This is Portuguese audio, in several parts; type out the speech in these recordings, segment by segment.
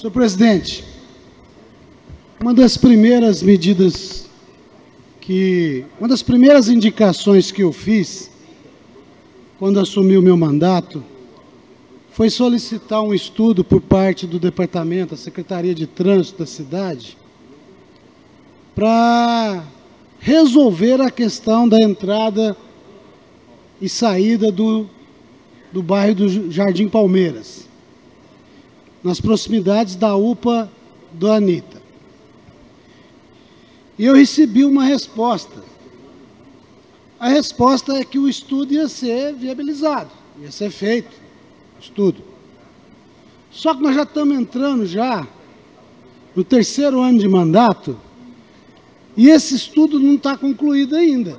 Senhor presidente, uma das primeiras indicações que eu fiz quando assumi o meu mandato foi solicitar um estudo por parte do departamento, da Secretaria de Trânsito da cidade, para resolver a questão da entrada e saída do bairro do Jardim Palmeiras, nas proximidades da UPA do Anitta. E eu recebi uma resposta. A resposta é que o estudo ia ser viabilizado, ia ser feito, estudo. Só que nós já estamos entrando já no 3º ano de mandato e esse estudo não está concluído ainda.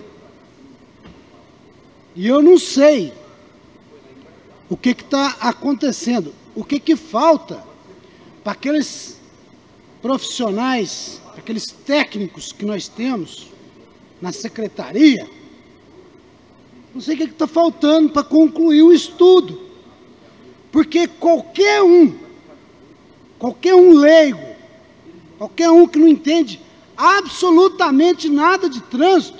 E eu não sei o que está acontecendo, o que falta para aqueles profissionais, aqueles técnicos que nós temos na secretaria. Não sei o que está faltando para concluir o estudo. Porque qualquer um leigo, qualquer um que não entende absolutamente nada de trânsito,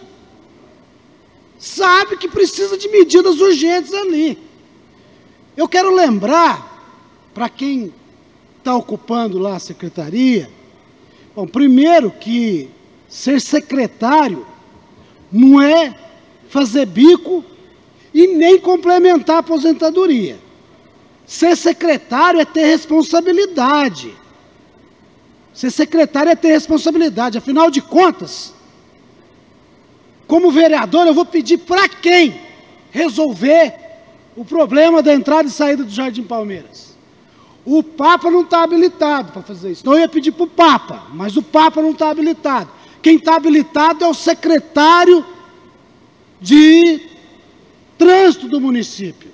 sabe que precisa de medidas urgentes ali. Eu quero lembrar, para quem está ocupando lá a secretaria, bom, primeiro que ser secretário não é fazer bico e nem complementar a aposentadoria. Ser secretário é ter responsabilidade. Ser secretário é ter responsabilidade. Afinal de contas, como vereador, eu vou pedir para quem resolver o problema da entrada e saída do Jardim Palmeiras? O Papa não está habilitado para fazer isso. Então eu ia pedir para o Papa, mas o Papa não está habilitado. Quem está habilitado é o secretário de trânsito do município.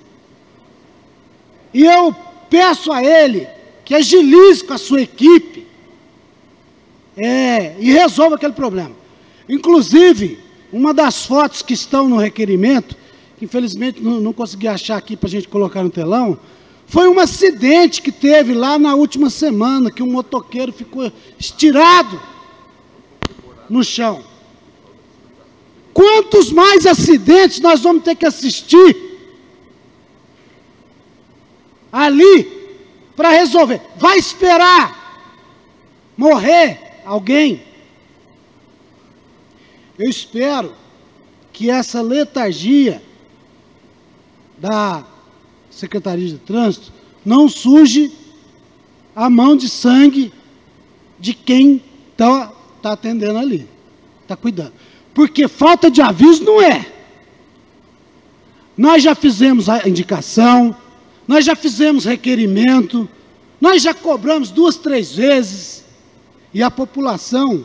E eu peço a ele que agilize com a sua equipe e resolva aquele problema. Inclusive, uma das fotos que estão no requerimento, que infelizmente não consegui achar aqui para a gente colocar no telão, foi um acidente que teve lá na última semana, que um motoqueiro ficou estirado no chão. Quantos mais acidentes nós vamos ter que assistir ali para resolver? Vai esperar morrer alguém? Eu espero que essa letargia da Secretaria de Trânsito não suje a mão de sangue de quem está atendendo ali, está cuidando. Porque falta de aviso não é. Nós já fizemos a indicação, nós já fizemos requerimento, nós já cobramos 2, 3 vezes, e a população,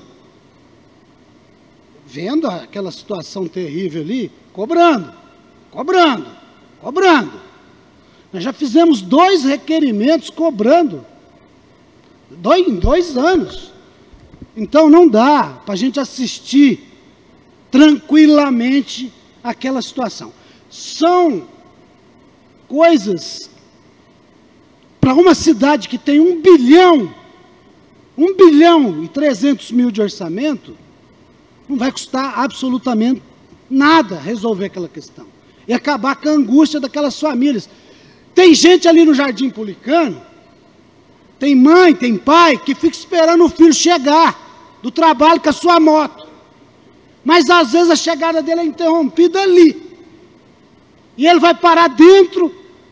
vendo aquela situação terrível ali, cobrando. Nós já fizemos 2 requerimentos cobrando, em 2 anos. Então não dá para a gente assistir tranquilamente aquela situação. São coisas para uma cidade que tem 1 bilhão e 300 mil de orçamento, não vai custar absolutamente nada resolver aquela questão. E acabar com a angústia daquelas famílias. Tem gente ali no Jardim Pulicano, tem mãe, tem pai, que fica esperando o filho chegar do trabalho com a sua moto. Mas às vezes a chegada dele é interrompida ali. E ele vai parar dentro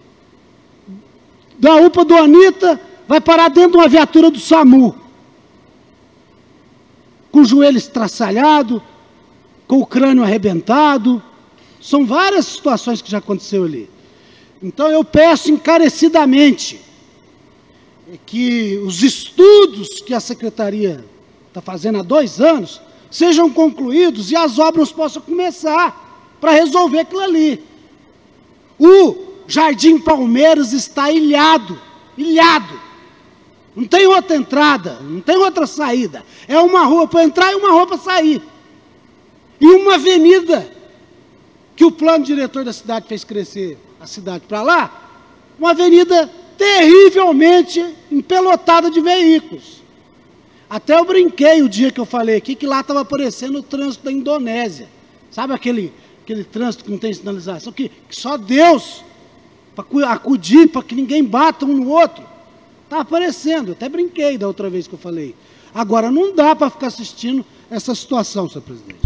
da UPA do Anitta, vai parar dentro de uma viatura do SAMU, com o joelho estraçalhado, com o crânio arrebentado. São várias situações que já aconteceu ali. Então eu peço encarecidamente que os estudos que a Secretaria está fazendo há 2 anos sejam concluídos e as obras possam começar para resolver aquilo ali. O Jardim Palmeiras está ilhado. Não tem outra entrada, não tem outra saída. É uma rua para entrar e uma rua para sair. E uma avenida que o plano diretor da cidade fez crescer a cidade para lá, uma avenida terrivelmente empelotada de veículos. Até eu brinquei o dia que eu falei aqui, que lá estava aparecendo o trânsito da Indonésia. Sabe aquele trânsito que não tem sinalização? Que só Deus, para acudir, para que ninguém bata um no outro. Está aparecendo, eu até brinquei da outra vez que eu falei. Agora, não dá para ficar assistindo essa situação, senhor presidente.